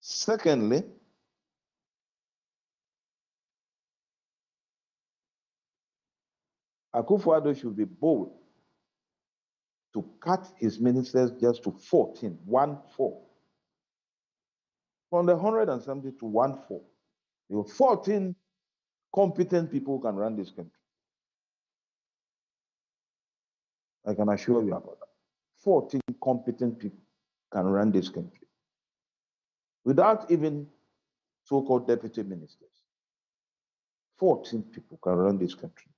Secondly, Akufo-Addo should be bold to cut his ministers just to 14, 1-4. From the 170 to 1-4. There are 14 competent people who can run this country. I can assure you about that. 14 competent people can run this country. Without even so-called deputy ministers. 14 people can run this country.